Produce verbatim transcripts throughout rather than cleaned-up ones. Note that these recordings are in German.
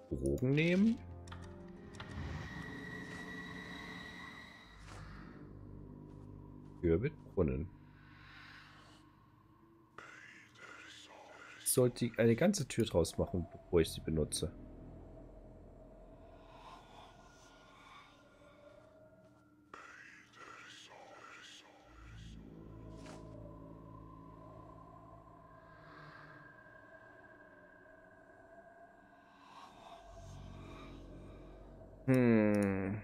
Drogen nehmen. Tür mit Brunnen. Ich sollte eine ganze Tür draus machen, bevor ich sie benutze. Hm.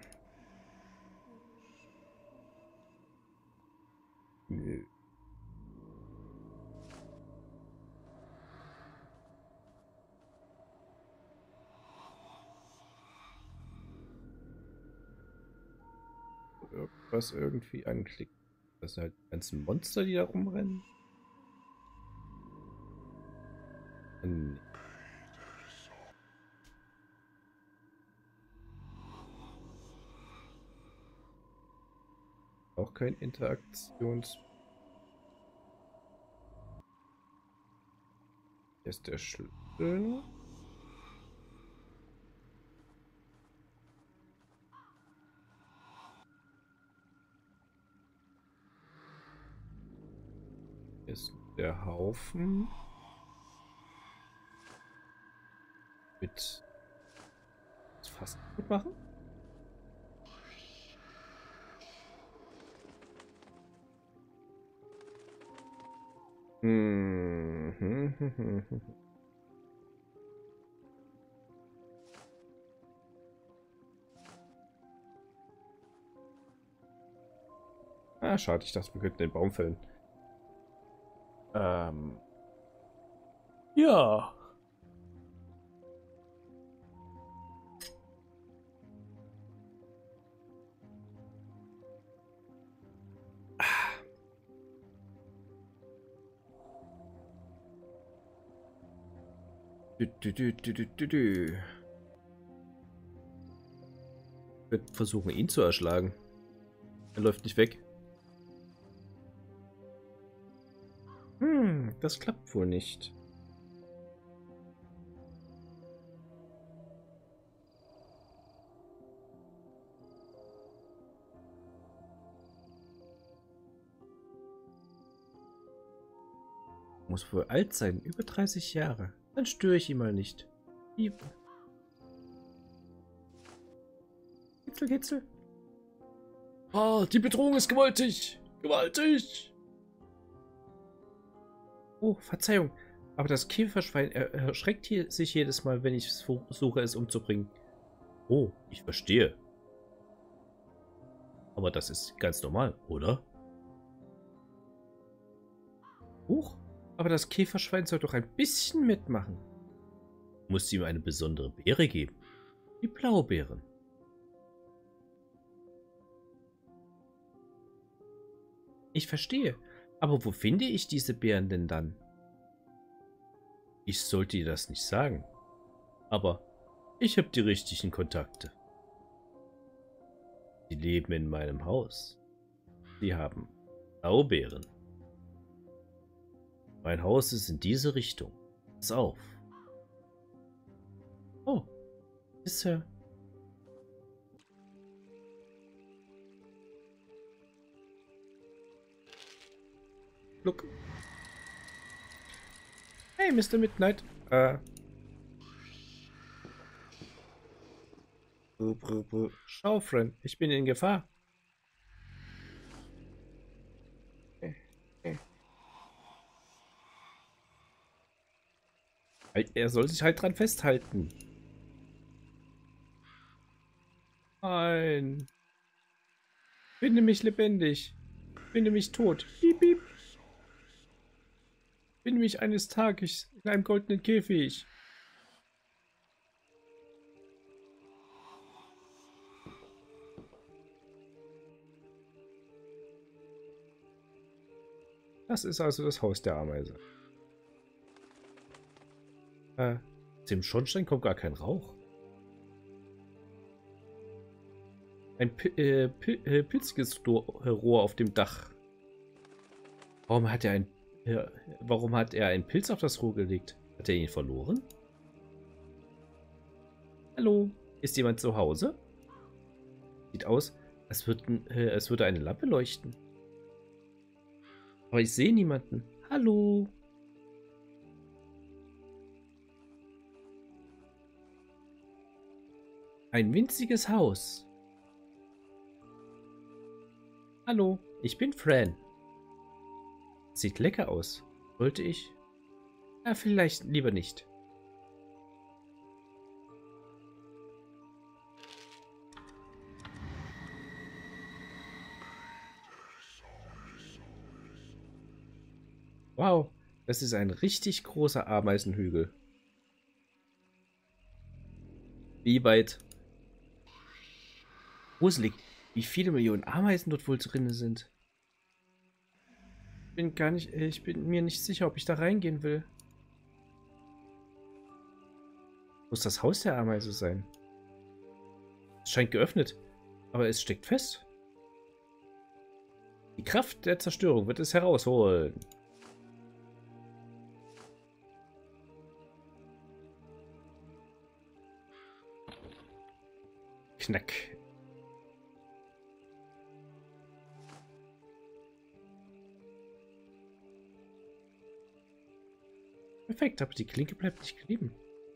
Nö. Irgendwas irgendwie anklicken. Das sind halt die ganzen Monster, die da rumrennen. Nee. Auch kein Interaktions... Hier ist der Schlüssel. Hier ist der Haufen. Mit... Das fast gut machen. Hm. Ah, schade, ich dachte, wir könnten den Baum fällen. Ähm. Ja. Du, du, du, du, du, du, du. Ich werde versuchen, ihn zu erschlagen. Er läuft nicht weg. Hm, das klappt wohl nicht. Muss wohl alt sein, über dreißig Jahre. Dann störe ich ihn mal nicht. Liebe. Kitzel, kitzel. Ah, die Bedrohung ist gewaltig. Gewaltig. Oh, Verzeihung. Aber das Käferschwein er erschreckt hier sich jedes Mal, wenn ich versuche, es umzubringen. Oh, ich verstehe. Aber das ist ganz normal, oder? Huch, aber das Käferschwein soll doch ein bisschen mitmachen. Muss ihm eine besondere Beere geben. Die Blaubeeren. Ich verstehe. Aber wo finde ich diese Beeren denn dann? Ich sollte dir das nicht sagen. Aber ich habe die richtigen Kontakte. Sie leben in meinem Haus. Sie haben Blaubeeren. Mein Haus ist in diese Richtung. Pass auf. Oh, ist er. Look. Hey, Mister Midnight. Äh. Schau, Friend, ich bin in Gefahr. Er soll sich halt dran festhalten. Nein. Finde mich lebendig. Finde mich tot. Piep, piep. Finde mich eines Tages in einem goldenen Käfig. Das ist also das Haus der Ameise. Äh, aus dem Schornstein kommt gar kein Rauch. Ein P äh, P äh, pilziges Rohr auf dem Dach. Warum hat er ein äh, Warum hat er einen Pilz auf das Rohr gelegt? Hat er ihn verloren? Hallo? Ist jemand zu Hause? Sieht aus, als, würden, äh, als würde eine Lampe leuchten. Aber ich sehe niemanden. Hallo? Ein winziges Haus. Hallo, ich bin Fran. Sieht lecker aus. Sollte ich? Ja, vielleicht lieber nicht. Wow, das ist ein richtig großer Ameisenhügel. Wie weit? Gruselig, wie viele Millionen Ameisen dort wohl drin sind. Ich bin gar nicht, ich bin mir nicht sicher, ob ich da reingehen will. Muss das Haus der Ameise sein? Es scheint geöffnet, aber es steckt fest. Die Kraft der Zerstörung wird es herausholen. Knack. Perfekt, aber die Klinke bleibt nicht kleben.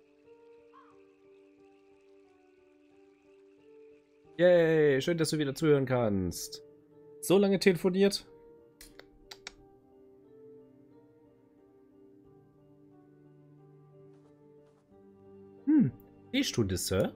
Yay, schön, dass du wieder zuhören kannst. So lange telefoniert? Hm, Teestunde, Sir?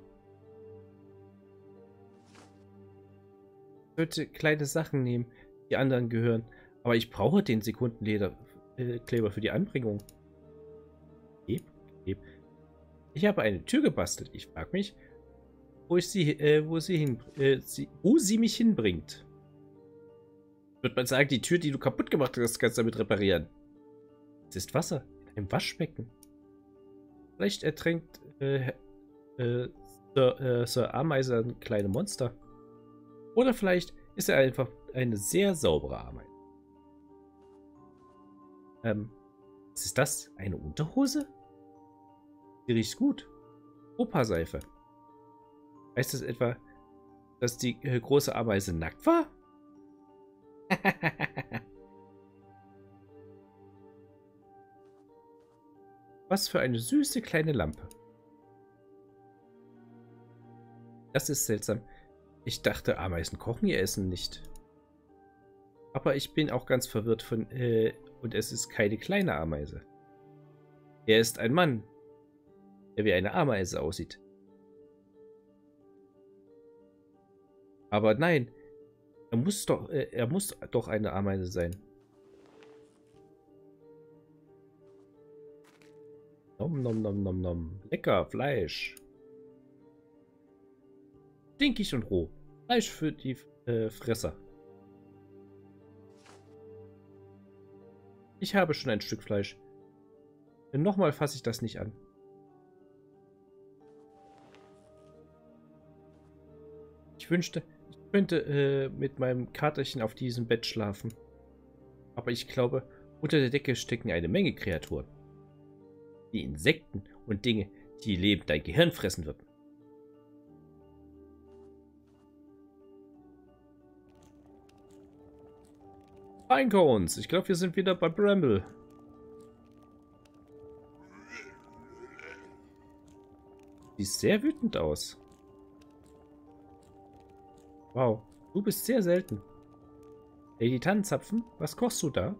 Ich sollte kleine Sachen nehmen, die anderen gehören. Aber ich brauche den Sekundenkleber äh, für die Anbringung. Heb, heb. Ich habe eine Tür gebastelt. Ich frage mich, wo ich sie, äh, wo sie hin, äh, sie, wo sie mich hinbringt. Würde man sagen, die Tür, die du kaputt gemacht hast, kannst du damit reparieren. Es ist Wasser in einem Waschbecken. Vielleicht ertränkt äh, äh, Sir, äh, Sir Ameise ein kleine Monster. Oder vielleicht ist er einfach eine sehr saubere Ameise. Ähm, was ist das? Eine Unterhose? Die riecht gut. Opa-Seife. Heißt das etwa, dass die äh, große Ameise nackt war? Was für eine süße kleine Lampe. Das ist seltsam. Ich dachte, Ameisen kochen ihr Essen nicht. Aber ich bin auch ganz verwirrt von, äh, und es ist keine kleine Ameise. Er ist ein Mann, der wie eine Ameise aussieht. Aber nein, er muss doch, äh, er muss doch eine Ameise sein. Nom nom nom nom nom. Lecker Fleisch. Stinkig und roh. Fleisch für die äh, Fresser. Ich habe schon ein Stück Fleisch. Nochmal fasse ich das nicht an. Ich wünschte, ich könnte äh, mit meinem Katerchen auf diesem Bett schlafen. Aber ich glaube, unter der Decke stecken eine Menge Kreaturen. Die Insekten und Dinge, die lebend dein Gehirn fressen würden. Pinecones, ich glaube, wir sind wieder bei Bramble. Sieht sehr wütend aus. Wow, du bist sehr selten. Lady Tannenzapfen, was kochst du da?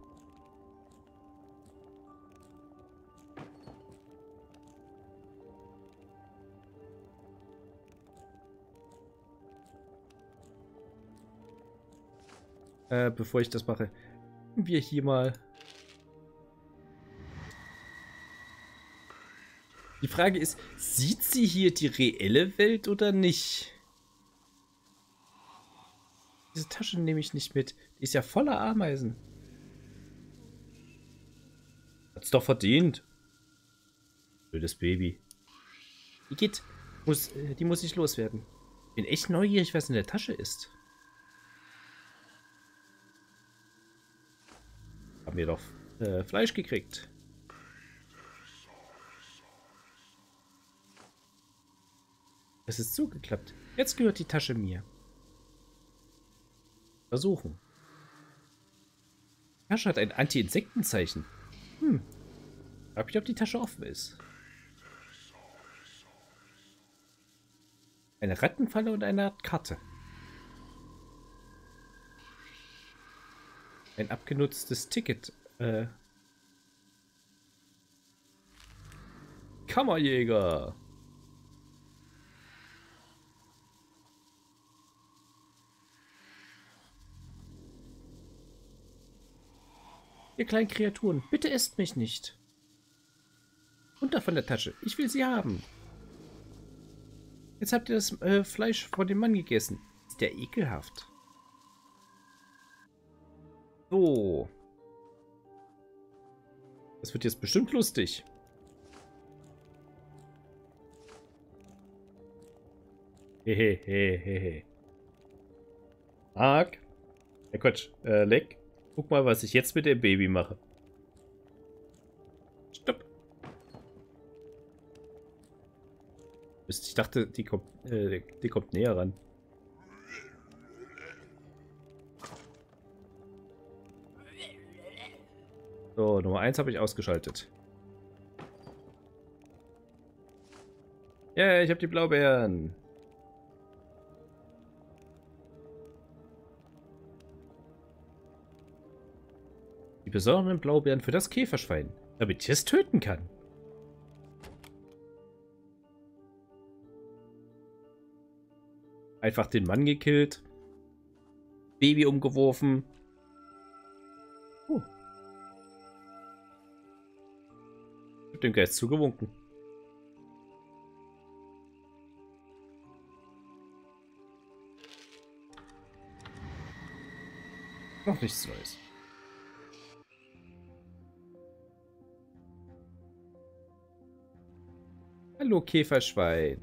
Äh, bevor ich das mache, wir hier mal. Die Frage ist, sieht sie hier die reelle Welt oder nicht? Diese Tasche nehme ich nicht mit. Die ist ja voller Ameisen. Hat's doch verdient. Blödes Baby. Die geht. Muss, die muss ich loswerden. Bin echt neugierig, was in der Tasche ist. Haben wir doch äh, Fleisch gekriegt. Es ist zugeklappt. Jetzt gehört die Tasche mir. Versuchen. Die Tasche hat ein Anti-Insektenzeichen. Hm. Frag mich, ob die Tasche offen ist. Eine Rattenfalle und eine Art Karte. Ein abgenutztes Ticket. Äh. Kammerjäger. Ihr kleinen Kreaturen, bitte esst mich nicht. Runter von der Tasche. Ich will sie haben. Jetzt habt ihr das äh, Fleisch von dem Mann gegessen. Ist der ekelhaft. So. Das wird jetzt bestimmt lustig. Hehehehe. Mark. Ja, Quatsch. Äh, Leck. Guck mal, was ich jetzt mit dem Baby mache. Stopp. Ich dachte, die kommt, äh, die kommt näher ran. So, Nummer eins habe ich ausgeschaltet. Ja, yeah, ich habe die Blaubeeren. Die besonderen Blaubeeren für das Käferschwein, damit ich es töten kann. Einfach den Mann gekillt. Baby umgeworfen. Uh. Ich hab dem Geist zugewunken. Noch nichts Neues. Hallo Käferschwein.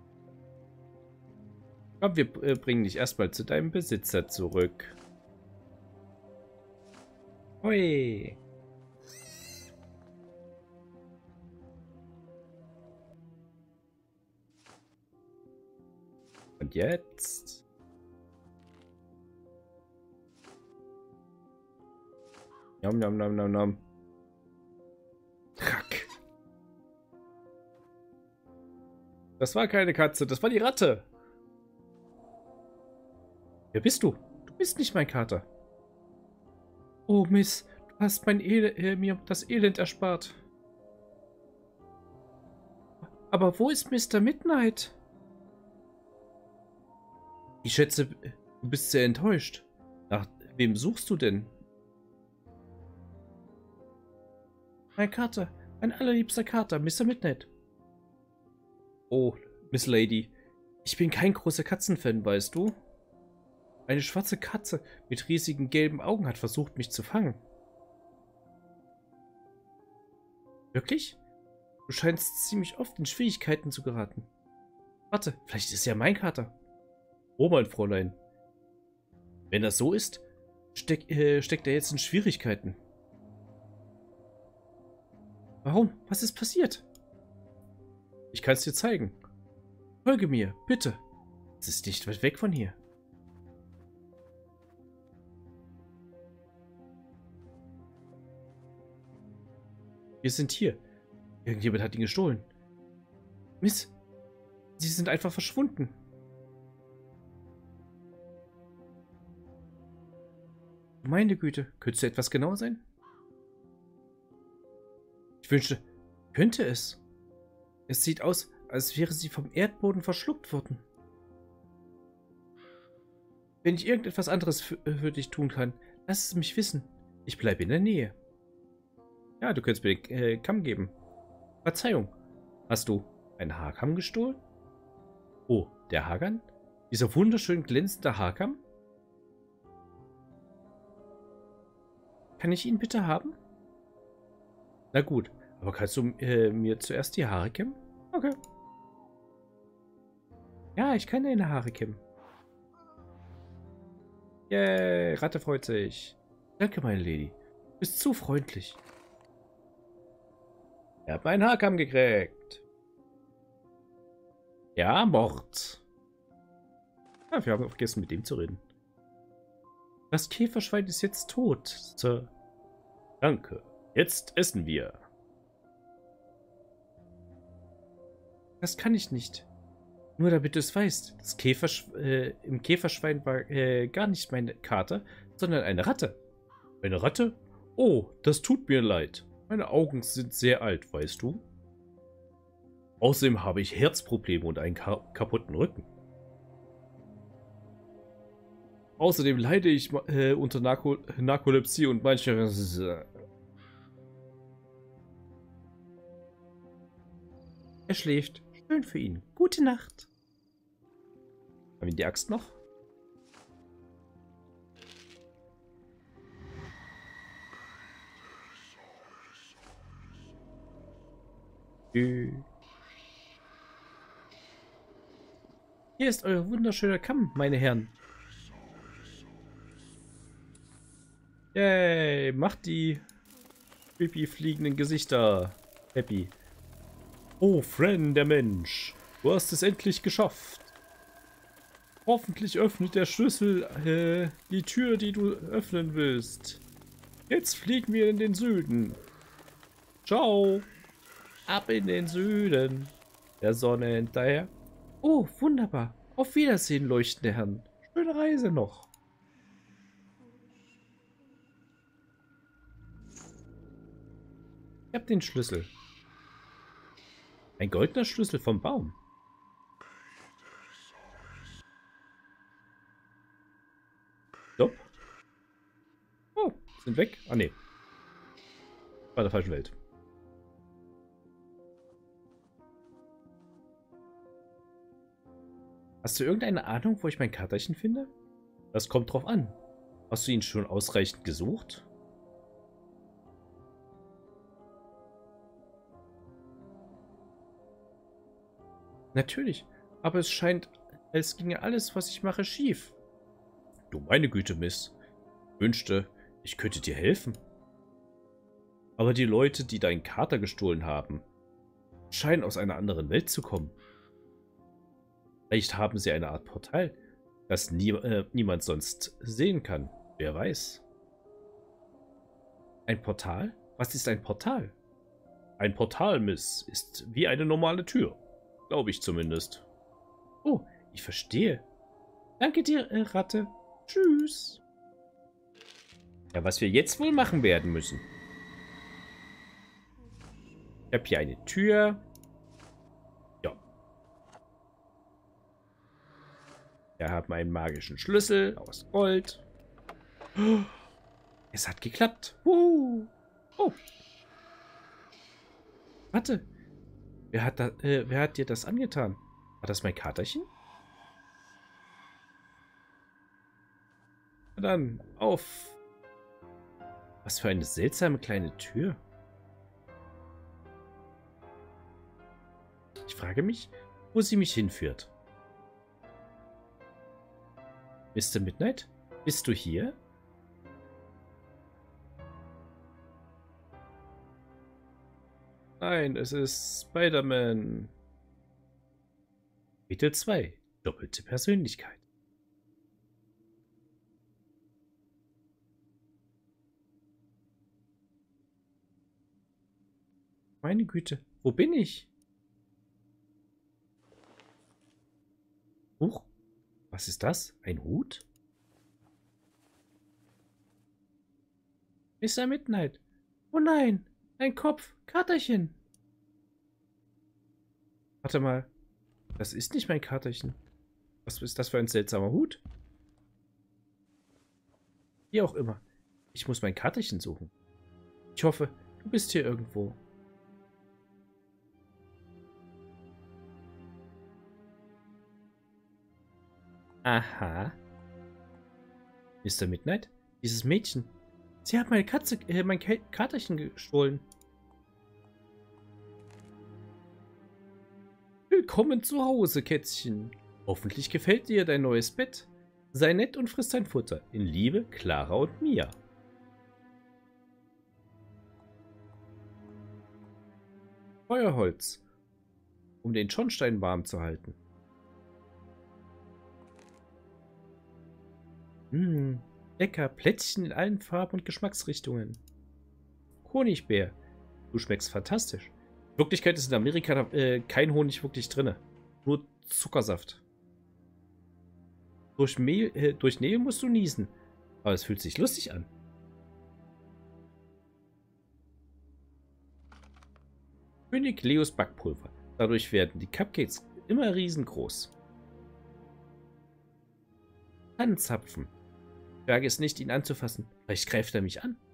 Komm, wir äh, bringen dich erstmal zu deinem Besitzer zurück. Hui. Und jetzt? Nom nom nom nom nom. Kack. Das war keine Katze, das war die Ratte. Wer bist du? Du bist nicht mein Kater. Oh, Miss, du hast mein Elend, äh, mir das Elend erspart. Aber wo ist Mister Midnight? Ich schätze, du bist sehr enttäuscht. Nach wem suchst du denn? Mein Kater, mein allerliebster Kater, Mister Midnight. Oh, Miss Lady, ich bin kein großer Katzenfan, weißt du? Eine schwarze Katze mit riesigen gelben Augen hat versucht, mich zu fangen. Wirklich? Du scheinst ziemlich oft in Schwierigkeiten zu geraten. Warte, vielleicht ist ja mein Kater. Oh, mein Fräulein. Wenn das so ist, steck, äh, steckt er jetzt in Schwierigkeiten. Warum? Was ist passiert? Ich kann es dir zeigen. Folge mir, bitte. Es ist nicht weit weg von hier. Wir sind hier. Irgendjemand hat ihn gestohlen. Miss, sie sind einfach verschwunden. Meine Güte, könntest du etwas genauer sein? Ich wünschte, könnte es. Es sieht aus, als wäre sie vom Erdboden verschluckt worden. Wenn ich irgendetwas anderes für, für dich tun kann, lass es mich wissen. Ich bleibe in der Nähe. Ja, du könntest mir den äh, Kamm geben. Verzeihung. Hast du einen Haarkamm gestohlen? Oh, der Haarkamm? Dieser wunderschön glänzende Haarkamm? Kann ich ihn bitte haben? Na gut, aber kannst du äh, mir zuerst die Haare kämmen? Okay. Ja, ich kann deine Haare kämmen. Yay, Ratte freut sich. Danke, meine Lady. Du bist zu freundlich. Ich habe meinen Haarkamm gekriegt. Ja, Mord. Ja, wir haben auch vergessen, mit dem zu reden. Das Käferschwein ist jetzt tot, Sir. Danke. Jetzt essen wir. Das kann ich nicht. Nur damit du es weißt, das Käfersch äh, im Käferschwein war äh, gar nicht meine Kater, sondern eine Ratte. Eine Ratte? Oh, das tut mir leid. Meine Augen sind sehr alt, weißt du? Außerdem habe ich Herzprobleme und einen ka kaputten Rücken. Außerdem leide ich äh, unter Narko Narkolepsie und manchmal... Er schläft. Schön für ihn. Gute Nacht. Haben wir die Axt noch? Hier ist euer wunderschöner Kamm, meine Herren. Yay, macht die creepy fliegenden Gesichter happy. Oh, Friend, der Mensch. Du hast es endlich geschafft. Hoffentlich öffnet der Schlüssel äh, die Tür, die du öffnen willst. Jetzt fliegen wir in den Süden. Ciao. Ab in den Süden. Der Sonne hinterher. Oh, wunderbar. Auf Wiedersehen, leuchtende Herren. Schöne Reise noch. Ich hab den Schlüssel. Ein goldener Schlüssel vom Baum. Stopp. Oh, sind weg. Ah, nee. War in der falschen Welt. Hast du irgendeine Ahnung, wo ich mein Katerchen finde? Das kommt drauf an. Hast du ihn schon ausreichend gesucht? Natürlich, aber es scheint, als ginge alles, was ich mache, schief. Du meine Güte, Miss. Ich wünschte, ich könnte dir helfen. Aber die Leute, die deinen Kater gestohlen haben, scheinen aus einer anderen Welt zu kommen. Vielleicht haben sie eine Art Portal, das nie, äh, niemand sonst sehen kann. Wer weiß. Ein Portal? Was ist ein Portal? Ein Portal, Miss, ist wie eine normale Tür. Glaube ich zumindest. Oh, ich verstehe. Danke dir, äh, Ratte. Tschüss. Ja, was wir jetzt wohl machen werden müssen. Ich habe hier eine Tür. Ja. Wir haben einen magischen Schlüssel aus Gold. Oh, es hat geklappt. Uh. Oh. Warte. Wer hat, da, äh, wer hat dir das angetan? War das mein Katerchen? Na dann, auf. Was für eine seltsame kleine Tür. Ich frage mich, wo sie mich hinführt. Mister Midnight, bist du hier? Nein, es ist Spider-Man. Kapitel zwei. Doppelte Persönlichkeit. Meine Güte, wo bin ich? Huch, was ist das? Ein Hut? Mister Midnight. Oh nein, ein Kopf, Katerchen. Warte mal, das ist nicht mein Katerchen. Was ist das für ein seltsamer Hut? Wie auch immer, ich muss mein Katerchen suchen. Ich hoffe, du bist hier irgendwo. Aha. Mister Midnight? Dieses Mädchen. Sie hat meine Katze, äh, mein Katerchen gestohlen. Willkommen zu Hause, Kätzchen. Hoffentlich gefällt dir dein neues Bett. Sei nett und friss dein Futter. In Liebe, Clara und Mia. Feuerholz, um den Schornstein warm zu halten. Mmh, lecker. Plätzchen in allen Farben und Geschmacksrichtungen. Honigbär. Du schmeckst fantastisch. In Wirklichkeit ist in Amerika äh, kein Honig wirklich drin. Nur Zuckersaft. Durch, Mehl, äh, durch Nähe musst du niesen. Aber es fühlt sich lustig an. König Leos Backpulver. Dadurch werden die Cupcakes immer riesengroß. Anzapfen. Wage es nicht, ihn anzufassen. Vielleicht greift er mich an.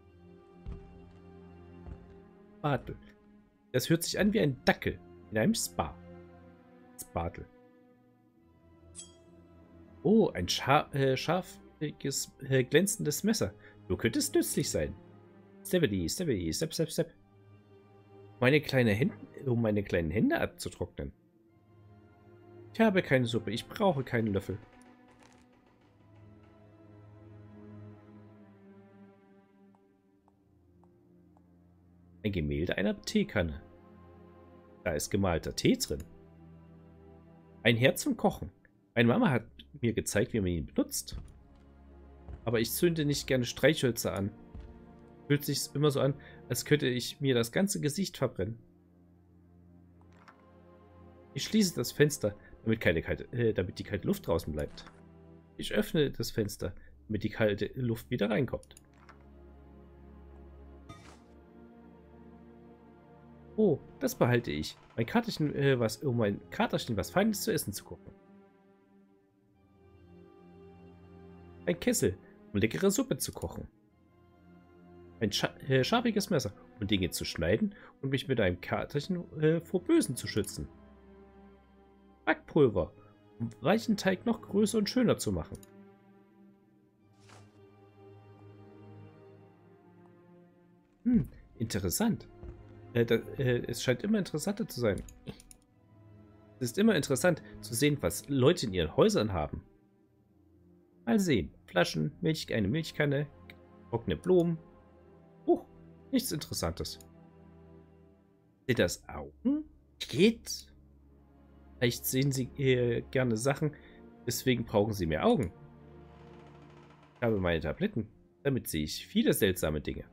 Bartel. Das hört sich an wie ein Dackel in einem Spa. Bartel. Oh, ein scha äh, scharfiges, äh, glänzendes Messer. Du könntest nützlich sein. Steppity, steppity, step, step, step. Meine kleine Hände, um meine kleinen Hände abzutrocknen. Ich habe keine Suppe, ich brauche keinen Löffel. Ein Gemälde einer Teekanne. Da ist gemalter Tee drin. Ein Herd zum Kochen. Meine Mama hat mir gezeigt, wie man ihn benutzt. Aber ich zünde nicht gerne Streichhölzer an. Fühlt sich immer so an, als könnte ich mir das ganze Gesicht verbrennen. Ich schließe das Fenster, damit, keine kalte, äh, damit die kalte Luft draußen bleibt. Ich öffne das Fenster, damit die kalte Luft wieder reinkommt. Oh, das behalte ich. Mein Katerchen, äh, was, um mein Katerchen was Feines zu essen zu gucken. Ein Kessel, um leckere Suppe zu kochen. Ein scha äh, scharfiges Messer, um Dinge zu schneiden und mich mit einem Katerchen äh, vor Bösen zu schützen. Backpulver, um weichen Teig noch größer und schöner zu machen. Hm, interessant. Äh, da, äh, es scheint immer interessanter zu sein. Es ist immer interessant zu sehen, was Leute in ihren Häusern haben. Mal sehen. Flaschen, Milch, eine Milchkanne, trockene Blumen. Oh, nichts Interessantes. Seht das Augen? Geht. Vielleicht sehen sie äh, gerne Sachen, deswegen brauchen sie mehr Augen. Ich habe meine Tabletten, damit sehe ich viele seltsame Dinge.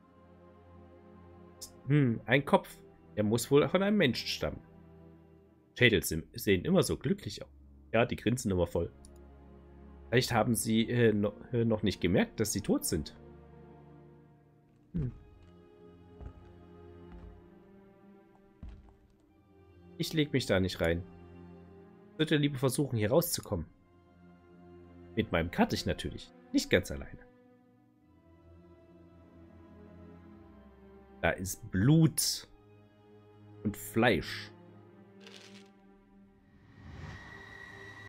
Hm, ein Kopf. Der muss wohl von einem Menschen stammen. Schädel sehen immer so glücklich aus. Ja, die grinsen immer voll. Vielleicht haben sie äh, no, äh, noch nicht gemerkt, dass sie tot sind. Hm. Ich leg mich da nicht rein. Ich würde lieber versuchen, hier rauszukommen. Mit meinem Kattich natürlich. Nicht ganz alleine. Da ist Blut und Fleisch.